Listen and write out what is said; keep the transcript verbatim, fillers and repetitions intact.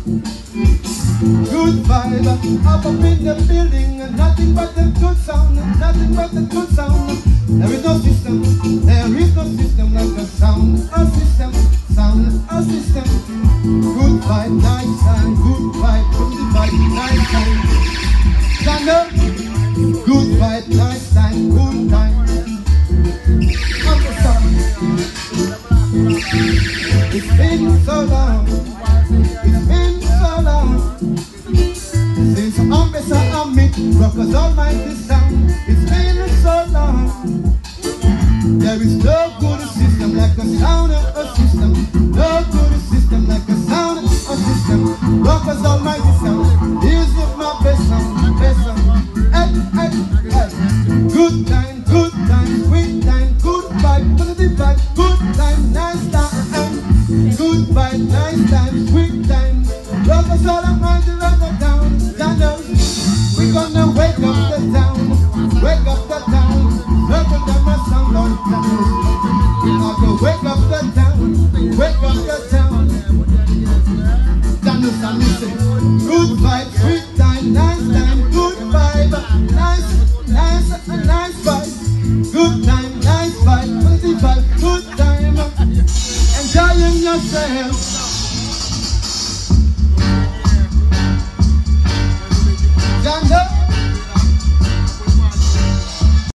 Good vibe, up up in the building, and nothing but the good sound, nothing but the good sound. There is no system, there is no system like a sound, a system, sound, a system. Good vibe, nice time, good vibe, good vibe, nice time. Stand up, good vibe, nice time, good time. Understand? It's been so long, it's been so long since I'm beside I meet Rockers Almighty sound. It's been so long. There is no good system like a sound of a system. No good system like a sound of a system. Rockers Almighty sound. Here's my best sound, best sound. Hey, hey, hey. Good time, good time, sweet time, good vibe, positive vibe, good time, nice time. Good vibe, nice time, sweet time. Rockers Almighty rock the town. Stand up. We gonna wake up the town, wake up the town. Rockers them a sound on town. We gonna wake up the town, wake up the town. Stand up, stand up, say. Good vibe, sweet time, nice time, good vibe, nice, nice, nice vibe. Good time, nice vibe, positive vibe, good time. Enjoying yourself. Stand up.